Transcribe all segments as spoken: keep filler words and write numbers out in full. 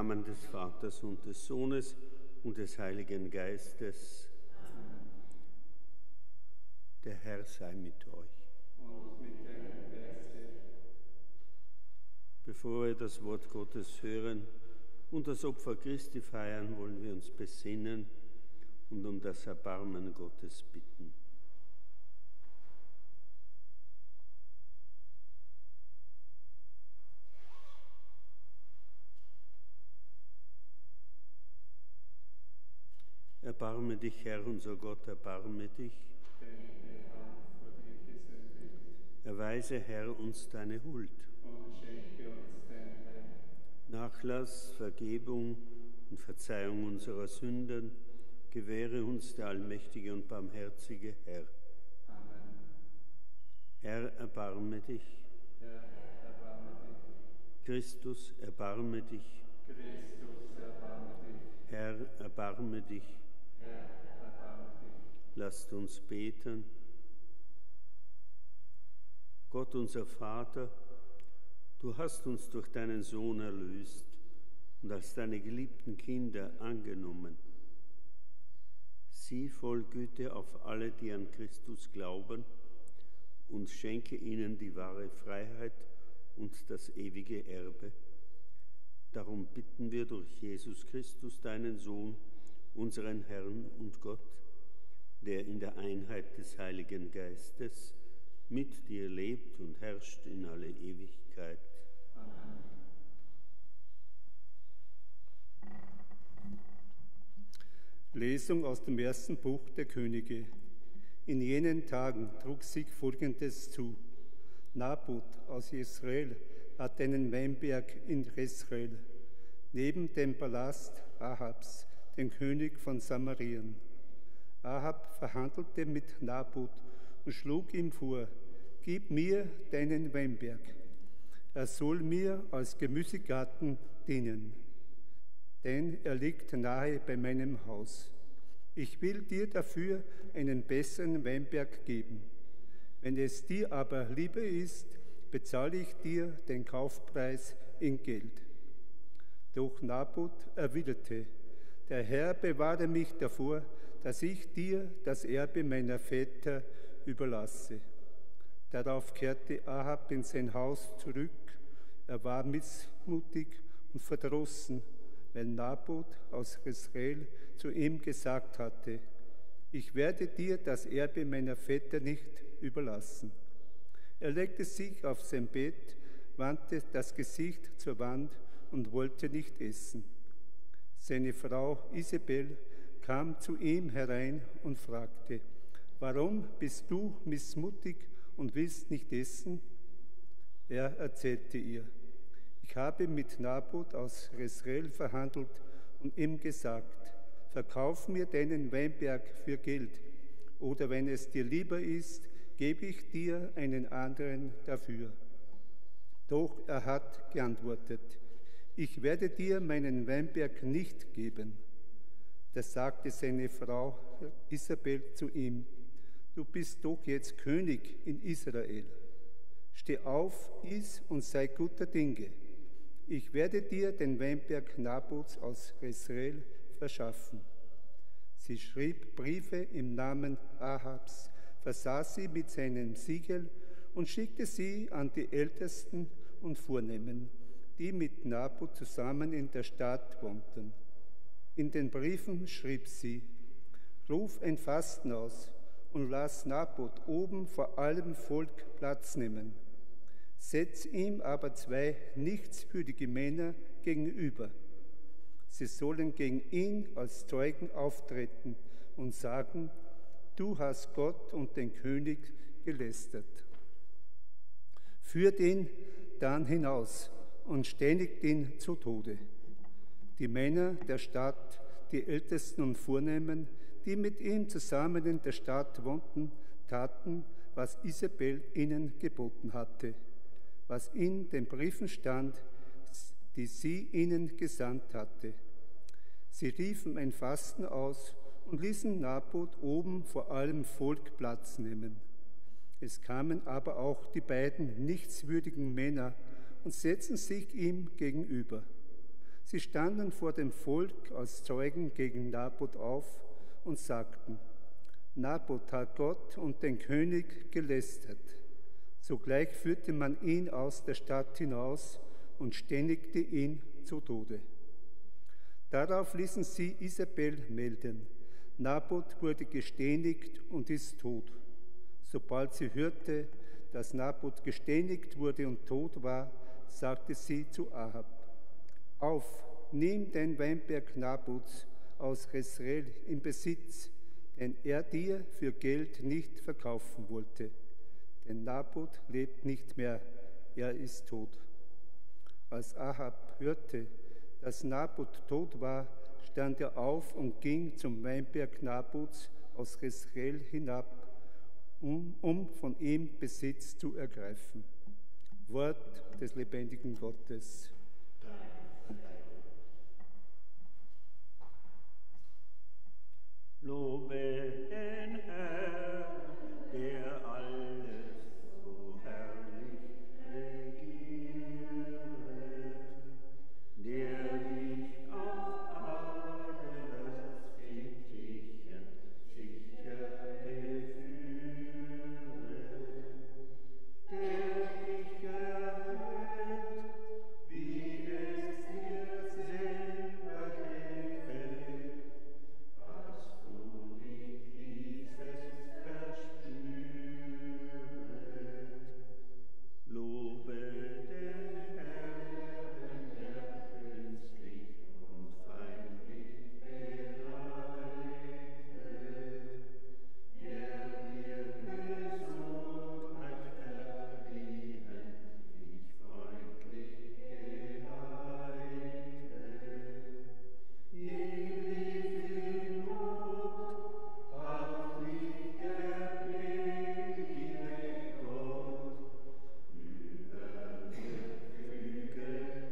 Namen des Vaters und des Sohnes und des Heiligen Geistes. Amen. Der Herr sei mit euch. Und mit deinem Geiste. Bevor wir das Wort Gottes hören und das Opfer Christi feiern, wollen wir uns besinnen und um das Erbarmen Gottes bitten. Erbarme dich, Herr, unser Gott, erbarme dich. Denn wir haben vor dir gesündigt. Erweise, Herr, uns deine Huld. Und schenke uns dein Heil. Nachlass, Vergebung und Verzeihung unserer Sünden gewähre uns der allmächtige und barmherzige Herr. Amen. Herr, erbarme dich. Herr, erbarme dich. Christus, erbarme dich. Christus, erbarme dich. Herr, erbarme dich. Herr, erbarme dich. Lasst uns beten. Gott, unser Vater, du hast uns durch deinen Sohn erlöst und als deine geliebten Kinder angenommen. Sieh voll Güte auf alle, die an Christus glauben, und schenke ihnen die wahre Freiheit und das ewige Erbe. Darum bitten wir durch Jesus Christus, deinen Sohn, unseren Herrn und Gott, der in der Einheit des Heiligen Geistes mit dir lebt und herrscht in alle Ewigkeit. Amen. Lesung aus dem ersten Buch der Könige. In jenen Tagen trug sich Folgendes zu. Nabot aus Israel hat einen Weinberg in Jezreel, neben dem Palast Ahabs, den König von Samarien. Ahab verhandelte mit Nabot und schlug ihm vor: Gib mir deinen Weinberg, er soll mir als Gemüsegarten dienen, denn er liegt nahe bei meinem Haus. Ich will dir dafür einen besseren Weinberg geben. Wenn es dir aber lieber ist, bezahle ich dir den Kaufpreis in Geld. Doch Nabot erwiderte: Der Herr bewahre mich davor, dass ich dir das Erbe meiner Väter überlasse. Darauf kehrte Ahab in sein Haus zurück. Er war missmutig und verdrossen, weil Nabot aus Jezreel zu ihm gesagt hatte: Ich werde dir das Erbe meiner Väter nicht überlassen. Er legte sich auf sein Bett, wandte das Gesicht zur Wand und wollte nicht essen. Seine Frau Isabel kam zu ihm herein und fragte: Warum bist du missmutig und willst nicht essen? Er erzählte ihr: Ich habe mit Nabot aus Jezreel verhandelt und ihm gesagt: Verkauf mir deinen Weinberg für Geld, oder wenn es dir lieber ist, gebe ich dir einen anderen dafür. Doch er hat geantwortet: Ich werde dir meinen Weinberg nicht geben. Da sagte seine Frau Isabel zu ihm: Du bist doch jetzt König in Israel. Steh auf, iss und sei guter Dinge. Ich werde dir den Weinberg Nabots aus Jezreel verschaffen. Sie schrieb Briefe im Namen Ahabs, versah sie mit seinem Siegel und schickte sie an die Ältesten und Vornehmen, die mit Nabot zusammen in der Stadt wohnten. In den Briefen schrieb sie: Ruf ein Fasten aus und lass Nabot oben vor allem Volk Platz nehmen. Setz ihm aber zwei nichtswürdige Männer gegenüber. Sie sollen gegen ihn als Zeugen auftreten und sagen: Du hast Gott und den König gelästert. Führt ihn dann hinaus und steinigt ihn zu Tode. Die Männer der Stadt, die Ältesten und Vornehmen, die mit ihm zusammen in der Stadt wohnten, taten, was Isabel ihnen geboten hatte, was in den Briefen stand, die sie ihnen gesandt hatte. Sie riefen ein Fasten aus und ließen Nabot oben vor allem Volk Platz nehmen. Es kamen aber auch die beiden nichtswürdigen Männer und setzten sich ihm gegenüber. Sie standen vor dem Volk als Zeugen gegen Nabot auf und sagten: Nabot hat Gott und den König gelästert. Sogleich führte man ihn aus der Stadt hinaus und steinigte ihn zu Tode. Darauf ließen sie Isabel melden: Nabot wurde gesteinigt und ist tot. Sobald sie hörte, dass Nabot gesteinigt wurde und tot war, sagte sie zu Ahab: Auf, nimm den Weinberg Nabots aus Jezreel in Besitz, den er dir für Geld nicht verkaufen wollte. Denn Nabot lebt nicht mehr, er ist tot. Als Ahab hörte, dass Nabot tot war, stand er auf und ging zum Weinberg Nabots aus Jezreel hinab, um, um von ihm Besitz zu ergreifen. Wort des lebendigen Gottes. Lobe den Herrn, der alles so herrlich regiert, der dich auf alles Fittichen sicher beführet, der dich erhält, wie es dir selber gefällt, was du nicht dieses verspüret. Lobe den Herrn, der künstlich und feindlich bereitet, der dir Gesundheit verliehen, dich freundlich geleitet. Ewig Not hat nicht der gnädige Gott über mir Füge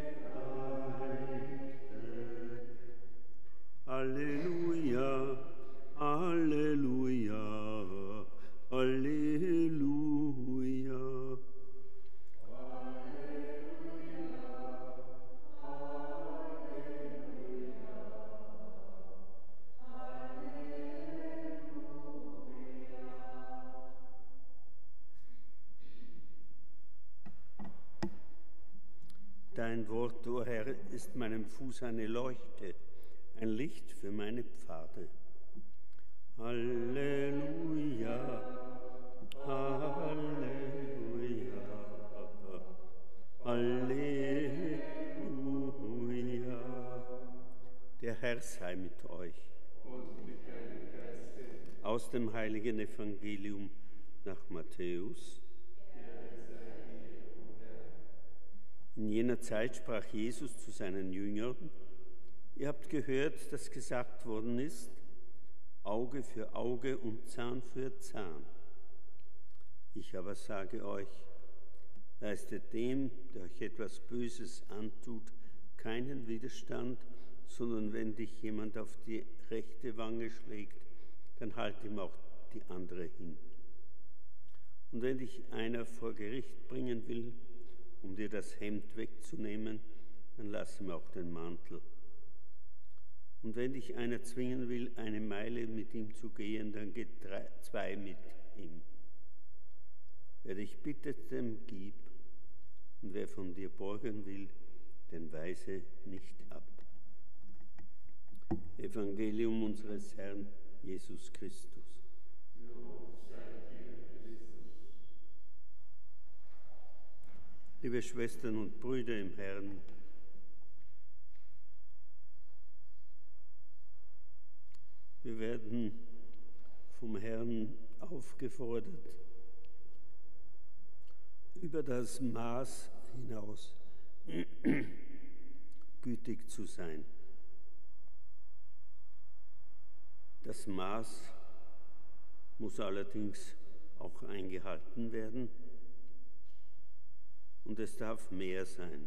bereitet. Halleluja, Halleluja, Halleluja. Dein Wort, o Herr, ist meinem Fuß eine Leuchte, ein Licht für meine Pfade. Halleluja, Halleluja, Halleluja. Der Herr sei mit euch. Und mit deinem Geiste. Aus dem heiligen Evangelium nach Matthäus. In jener Zeit sprach Jesus zu seinen Jüngern: Ihr habt gehört, dass gesagt worden ist, Auge für Auge und Zahn für Zahn. Ich aber sage euch, leistet dem, der euch etwas Böses antut, keinen Widerstand, sondern wenn dich jemand auf die rechte Wange schlägt, dann halt ihm auch die andere hin. Und wenn dich einer vor Gericht bringen will, um dir das Hemd wegzunehmen, dann lass ihm auch den Mantel. Und wenn dich einer zwingen will, eine Meile mit ihm zu gehen, dann geh drei, zwei mit ihm. Wer dich bittet, dem gib, und wer von dir borgen will, den weise nicht ab. Evangelium unseres Herrn Jesus Christus. Liebe Schwestern und Brüder im Herrn, wir werden vom Herrn aufgefordert, über das Maß hinaus gütig zu sein. Das Maß muss allerdings auch eingehalten werden. Und es darf mehr sein.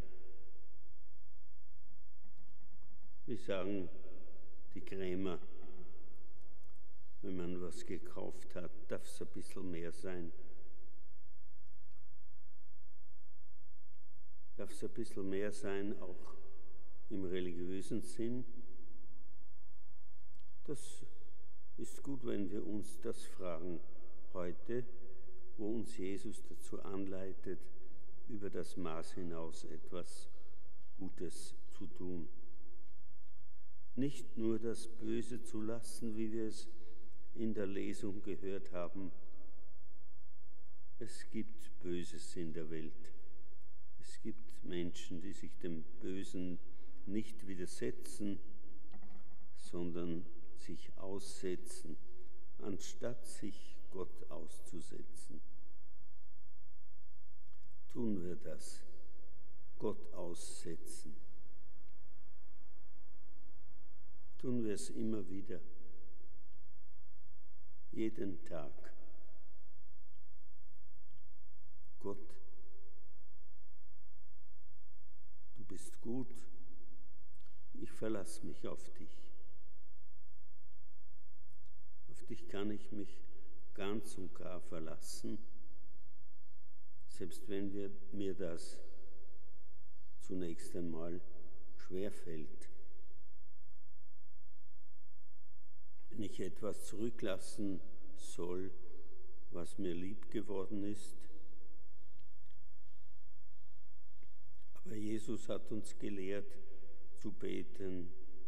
Wie sagen die Krämer, wenn man was gekauft hat, darf es ein bisschen mehr sein. Darf es ein bisschen mehr sein, auch im religiösen Sinn. Das ist gut, wenn wir uns das fragen heute, wo uns Jesus dazu anleitet, über das Maß hinaus etwas Gutes zu tun. Nicht nur das Böse zu lassen, wie wir es in der Lesung gehört haben. Es gibt Böses in der Welt. Es gibt Menschen, die sich dem Bösen nicht widersetzen, sondern sich aussetzen, anstatt sich Gott auszusetzen. Tun wir das, Gott aussetzen. Tun wir es immer wieder, jeden Tag. Gott, du bist gut, ich verlasse mich auf dich. Auf dich kann ich mich ganz und gar verlassen, selbst wenn wir, mir das zunächst einmal schwerfällt. Wenn ich etwas zurücklassen soll, was mir lieb geworden ist. Aber Jesus hat uns gelehrt zu beten,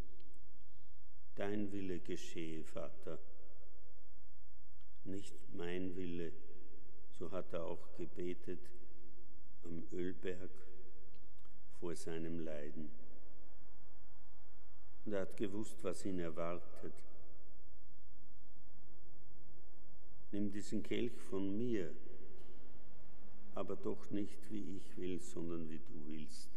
dein Wille geschehe, Vater, nicht mein Wille. So hat er auch gebetet am Ölberg vor seinem Leiden. Und er hat gewusst, was ihn erwartet. Nimm diesen Kelch von mir, aber doch nicht wie ich will, sondern wie du willst.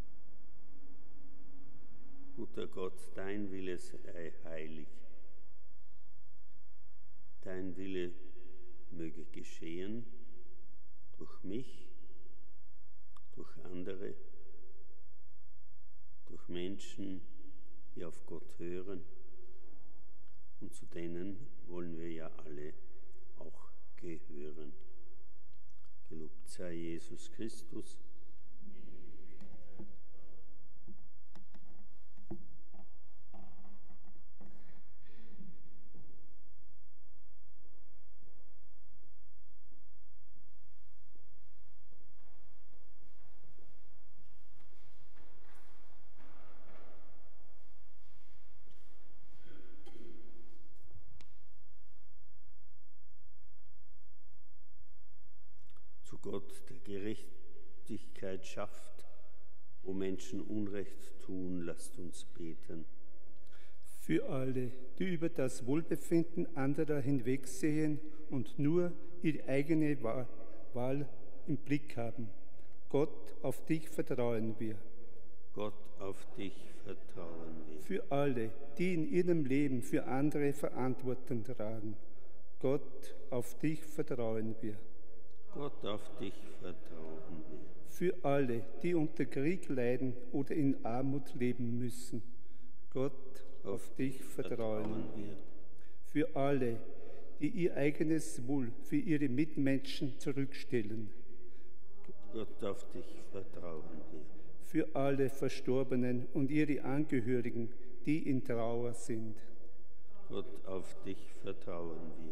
Guter Gott, dein Wille sei heilig. Dein Wille möge geschehen durch mich, durch andere, durch Menschen, die auf Gott hören. Und zu denen wollen wir ja alle auch gehören. Gelobt sei Jesus Christus. Gott, der Gerechtigkeit schafft, wo Menschen Unrecht tun, lasst uns beten. Für alle, die über das Wohlbefinden anderer hinwegsehen und nur ihre eigene Wahl im Blick haben. Gott, auf dich vertrauen wir. Gott, auf dich vertrauen wir. Für alle, die in ihrem Leben für andere Verantwortung tragen. Gott, auf dich vertrauen wir. Gott, auf dich vertrauen wir. Für alle, die unter Krieg leiden oder in Armut leben müssen. Gott, auf, auf dich vertrauen, vertrauen wir. Für alle, die ihr eigenes Wohl für ihre Mitmenschen zurückstellen. Gott, auf dich vertrauen wir. Für alle Verstorbenen und ihre Angehörigen, die in Trauer sind. Gott, auf dich vertrauen wir.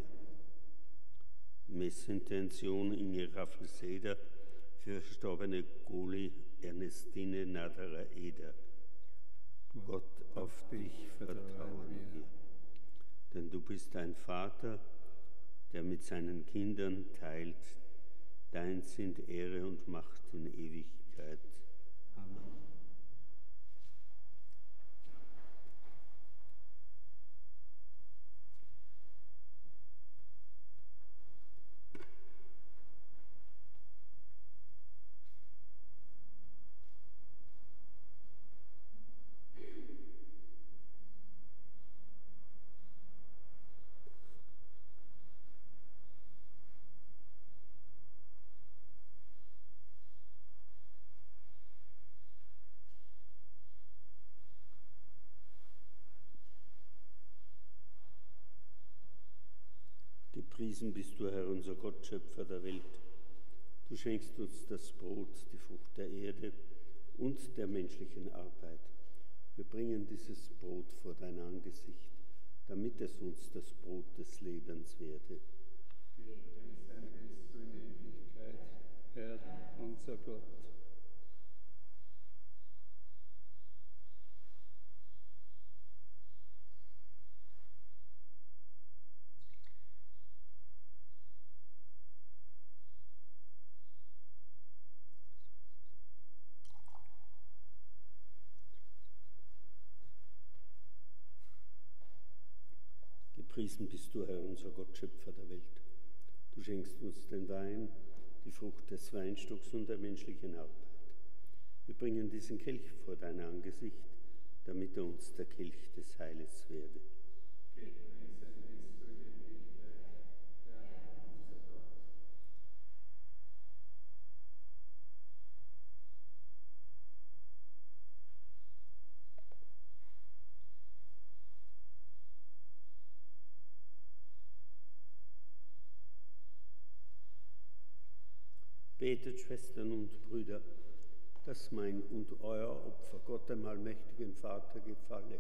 Messintention Inge Raffelseder für verstorbene Goli Ernestine Naderer Eder. Gott, Gott, auf dich vertrauen wir. Denn du bist ein Vater, der mit seinen Kindern teilt. Dein sind Ehre und Macht in Ewigkeit. Amen. Gepriesen bist du, Herr, unser Gott, Schöpfer der Welt. Du schenkst uns das Brot, die Frucht der Erde und der menschlichen Arbeit. Wir bringen dieses Brot vor dein Angesicht, damit es uns das Brot des Lebens werde. Gepriesen bist du in Ewigkeit, Herr, unser Gott. Gepriesen bist du, Herr, unser Gott, Schöpfer der Welt. Du schenkst uns den Wein, die Frucht des Weinstocks und der menschlichen Arbeit. Wir bringen diesen Kelch vor dein Angesicht, damit er uns der Kelch des Heiles werde. Gepriesen bist du in Ewigkeit, Herr, unser Gott. Betet, Schwestern und Brüder, dass mein und euer Opfer Gott, dem allmächtigen Vater, gefalle.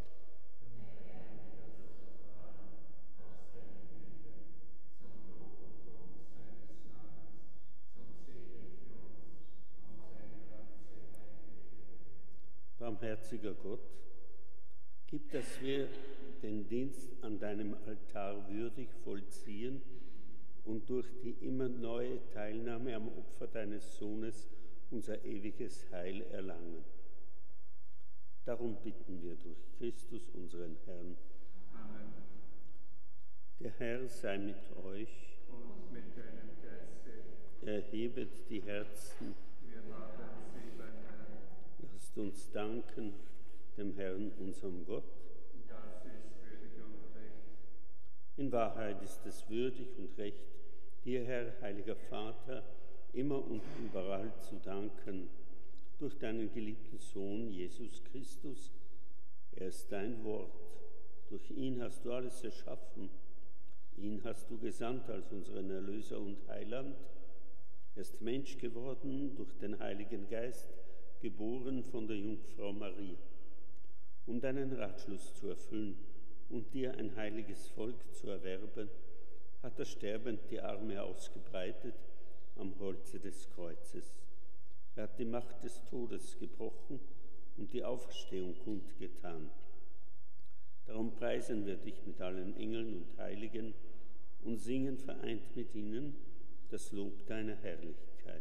Barmherziger Gott, gib, dass wir den Dienst an deinem Altar würdig vollziehen und durch die immer neue Teilnahme am Opfer deines Sohnes unser ewiges Heil erlangen. Darum bitten wir durch Christus, unseren Herrn. Amen. Der Herr sei mit euch. Und mit deinem Geiste. Erhebet die Herzen. Wir haben sie beim Herrn. Lasst uns danken dem Herrn, unserem Gott. Das ist würdig und recht. In Wahrheit ist es würdig und recht, dir, Herr, heiliger Vater, immer und überall zu danken, durch deinen geliebten Sohn, Jesus Christus. Er ist dein Wort. Durch ihn hast du alles erschaffen. Ihn hast du gesandt als unseren Erlöser und Heiland. Er ist Mensch geworden durch den Heiligen Geist, geboren von der Jungfrau Maria. Um deinen Ratschluss zu erfüllen und dir ein heiliges Volk zu erwerben, hat er sterbend die Arme ausgebreitet am Holze des Kreuzes. Er hat die Macht des Todes gebrochen und die Auferstehung kundgetan. Darum preisen wir dich mit allen Engeln und Heiligen und singen vereint mit ihnen das Lob deiner Herrlichkeit.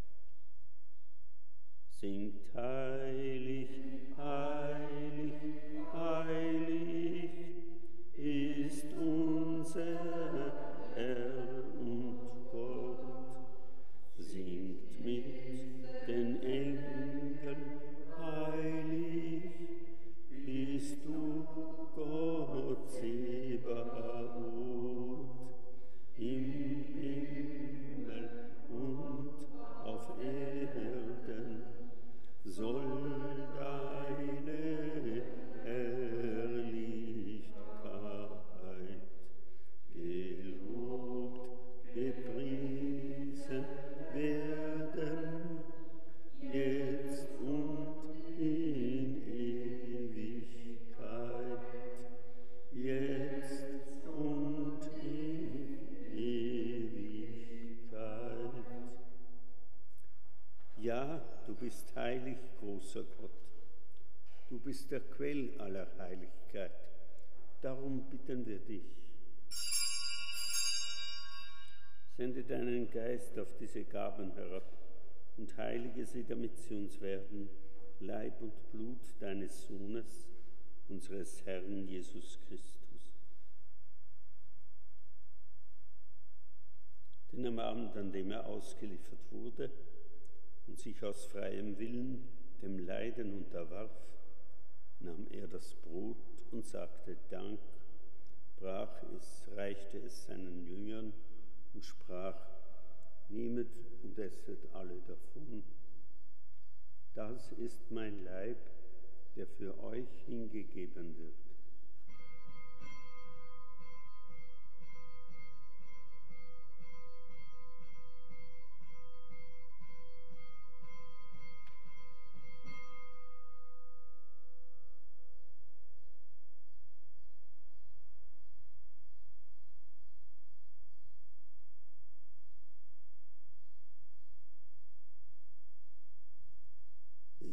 Singt heilig, heilig, heilig ist unser Herr und Gott. Singt mit den Engeln, heilig bist du, Gott Zebaoth, im Himmel und auf Erden soll deine Herrlichkeit gelobt, gepriesen werden, jetzt und in Ewigkeit, jetzt und in Ewigkeit. Ja, du bist heilig, großer Gott. Du bist der Quell aller Heiligkeit. Darum bitten wir dich. Sende deinen Geist auf diese Gaben herab und heilige sie, damit sie uns werden, Leib und Blut deines Sohnes, unseres Herrn Jesus Christus. Denn am Abend, an dem er ausgeliefert wurde und sich aus freiem Willen dem Leiden unterwarf, nahm er das Brot und sagte Dank, brach es, reichte es seinen Jüngern und sprach, nehmet und esset alle davon. Das ist mein Leib, der für euch hingegeben wird.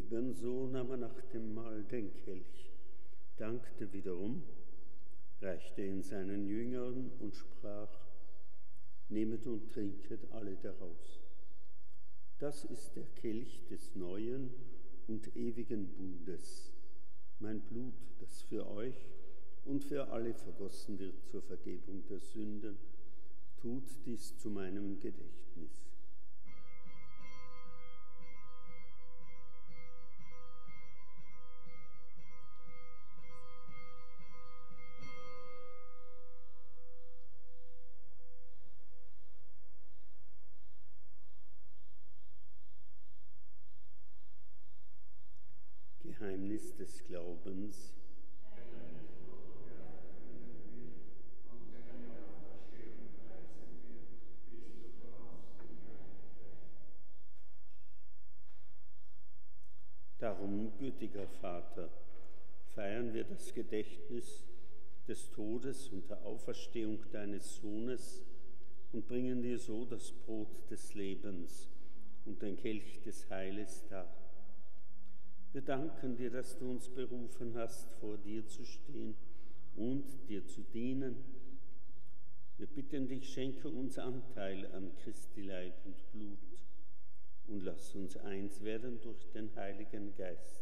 Ebenso nahm er nach dem Mahl den Kelch, dankte wiederum, reichte ihn seinen Jüngern und sprach: Nehmet und trinket alle daraus. Das ist der Kelch des neuen und ewigen Bundes, mein Blut, das für euch und für alle vergossen wird zur Vergebung der Sünden. Tut dies zu meinem Gedächtnis. Geheimnis des Glaubens. Darum, gütiger Vater, feiern wir das Gedächtnis des Todes und der Auferstehung deines Sohnes und bringen dir so das Brot des Lebens und den Kelch des Heiles dar. Wir danken dir, dass du uns berufen hast, vor dir zu stehen und dir zu dienen. Wir bitten dich, schenke uns Anteil an Christi Leib und Blut und lass uns eins werden durch den Heiligen Geist.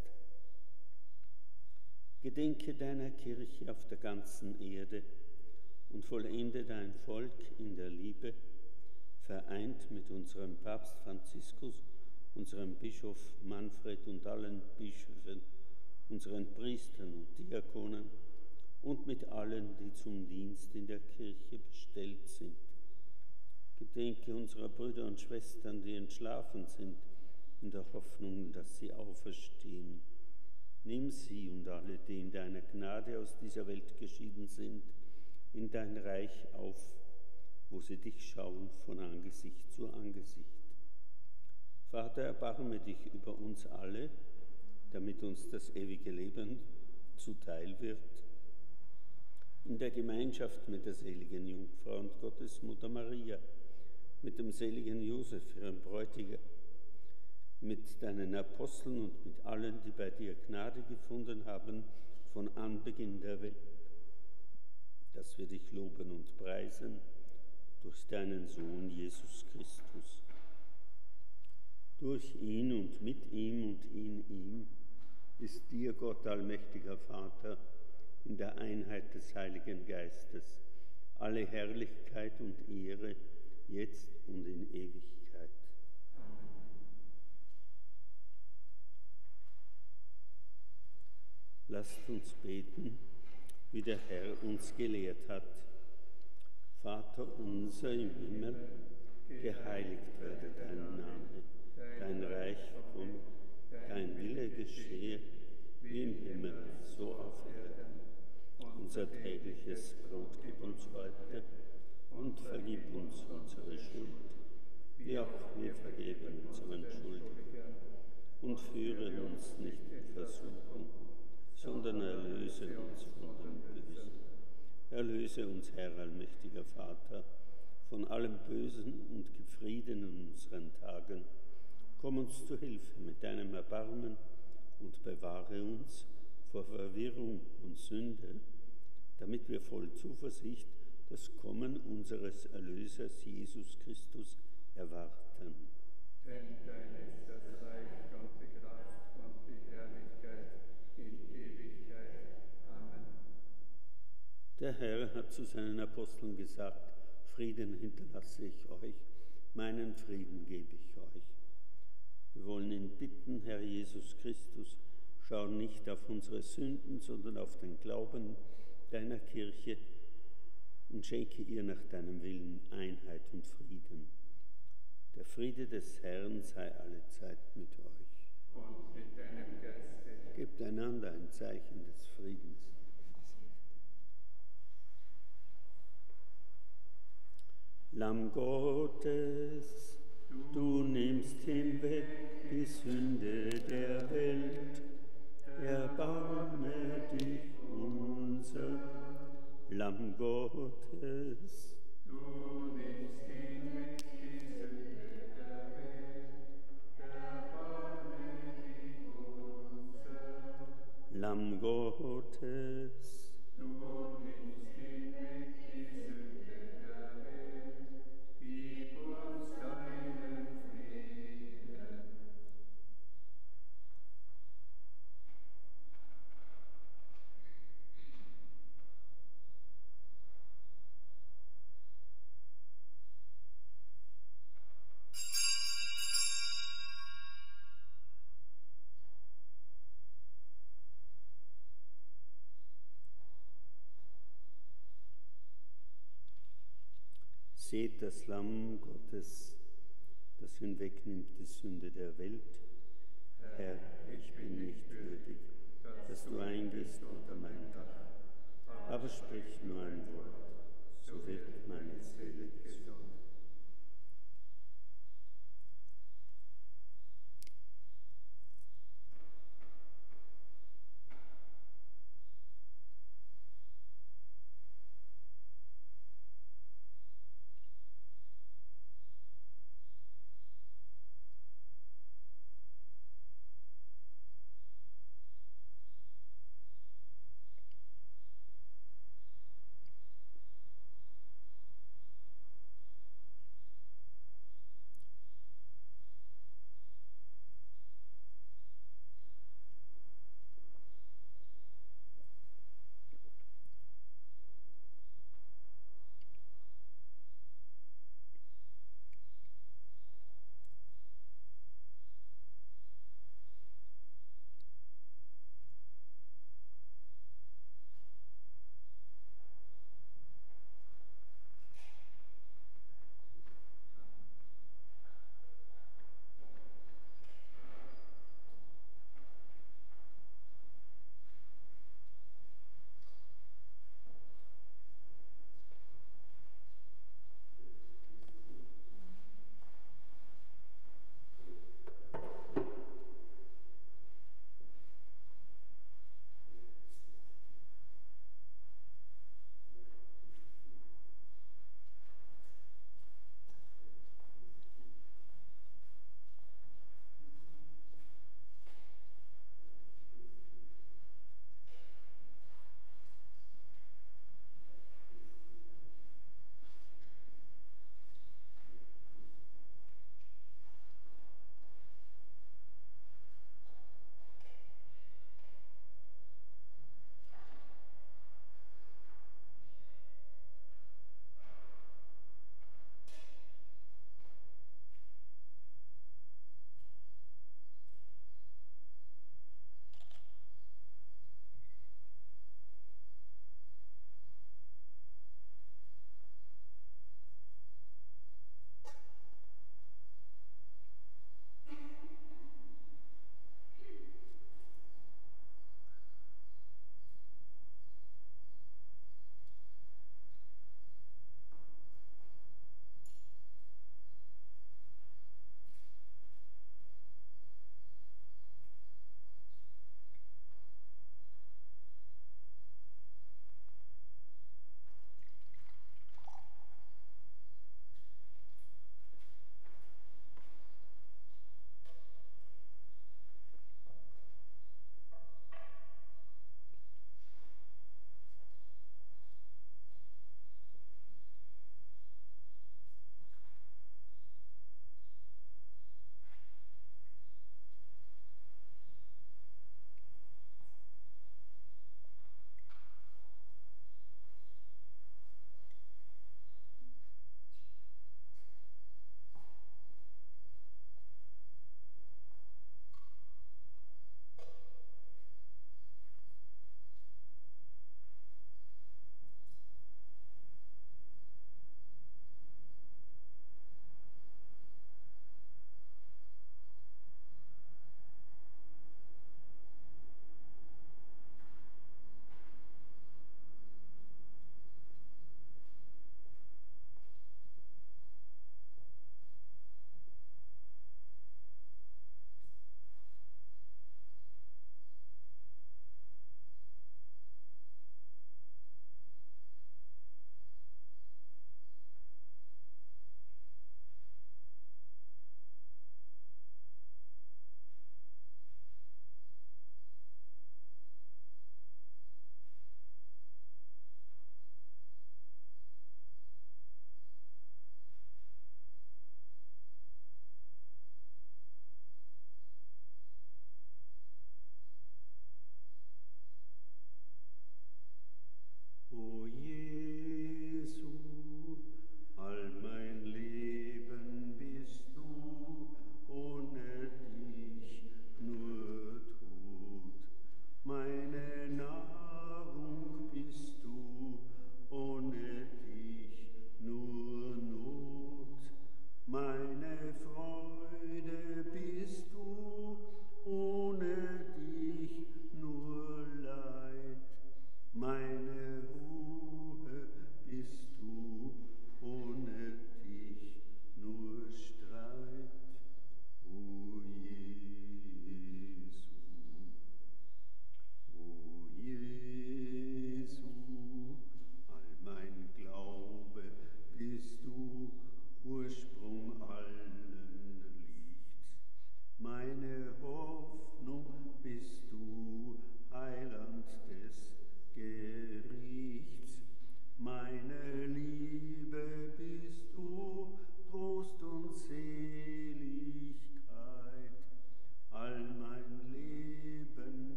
Gedenke deiner Kirche auf der ganzen Erde und vollende dein Volk in der Liebe, vereint mit unserem Papst Franziskus, unserem Bischof Manfred und allen Bischöfen, unseren Priestern und Diakonen und mit allen, die zum Dienst in der Kirche bestellt sind. Gedenke unserer Brüder und Schwestern, die entschlafen sind, in der Hoffnung, dass sie auferstehen. Nimm sie und alle, die in deiner Gnade aus dieser Welt geschieden sind, in dein Reich auf, wo sie dich schauen von Angesicht zu Angesicht. Vater, erbarme dich über uns alle, damit uns das ewige Leben zuteil wird. In der Gemeinschaft mit der seligen Jungfrau und Gottesmutter Maria, mit dem seligen Josef, ihrem Bräutigam, mit deinen Aposteln und mit allen, die bei dir Gnade gefunden haben, von Anbeginn der Welt, dass wir dich loben und preisen durch deinen Sohn Jesus Christus. Durch ihn und mit ihm und in ihm ist dir, Gott allmächtiger Vater, in der Einheit des Heiligen Geistes, alle Herrlichkeit und Ehre, jetzt und in Ewigkeit. Amen. Lasst uns beten, wie der Herr uns gelehrt hat. Vater unser im Himmel, geheiligt werde dein Name, dein Reich komme, dein Wille geschehe, wie im Himmel, so auf Erden. Unser tägliches Brot gib uns heute und vergib uns unsere Schuld, wie auch wir vergeben unseren Schuldigern. Und führe uns nicht in Versuchung, sondern erlöse uns von dem Bösen. Erlöse uns, Herr allmächtiger Vater, von allem Bösen und gib Frieden in unseren Tagen. Komm uns zu Hilfe mit deinem Erbarmen und bewahre uns vor Verwirrung und Sünde, damit wir voll Zuversicht das Kommen unseres Erlösers Jesus Christus erwarten. Denn dein ist das Reich und die Kraft und die Herrlichkeit in Ewigkeit. Amen. Der Herr hat zu seinen Aposteln gesagt: Frieden hinterlasse ich euch, meinen Frieden gebe ich euch. Wir wollen ihn bitten, Herr Jesus Christus, schau nicht auf unsere Sünden, sondern auf den Glauben deiner Kirche und schenke ihr nach deinem Willen Einheit und Frieden. Der Friede des Herrn sei allezeit mit euch. Und mit deinem Geiste. Gebt einander ein Zeichen des Friedens. Lamm Gottes, du nimmst hinweg die Sünde der Welt, erbarme dich unser. Lamm Gottes, Du nimmst hinweg die Sünde der Welt, erbarme dich unser. Lamm Gottes. Du nimmst hinweg die Sünde der Welt, gib uns deinen Frieden. Seht das Lamm Gottes, das hinwegnimmt die Sünde der Welt. Herr, ich bin nicht würdig, dass du eingehst unter mein Dach, aber sprich nur ein Wort, so wird meine Seele gesund.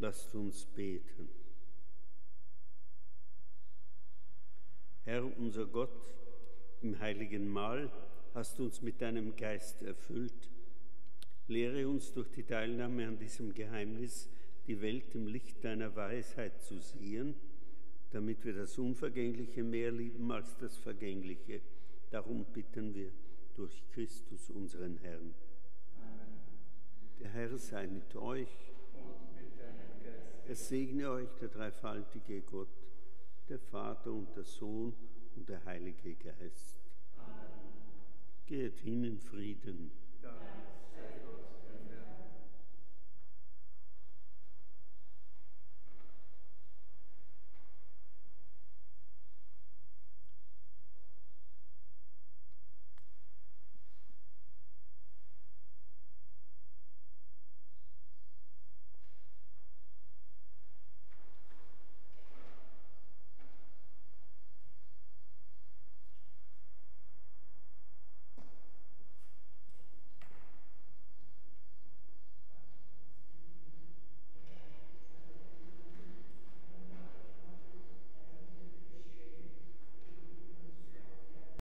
Lasst uns beten. Herr unser Gott, im heiligen Mahl hast du uns mit deinem Geist erfüllt. Lehre uns durch die Teilnahme an diesem Geheimnis, die Welt im Licht deiner Weisheit zu sehen, damit wir das Unvergängliche mehr lieben als das Vergängliche. Darum bitten wir durch Christus, unseren Herrn. Amen. Der Herr sei mit euch. Und mit deinem Geist. Es segne euch der dreifaltige Gott, der Vater und der Sohn und der Heilige Geist. Amen. Geht hin in Frieden. Dank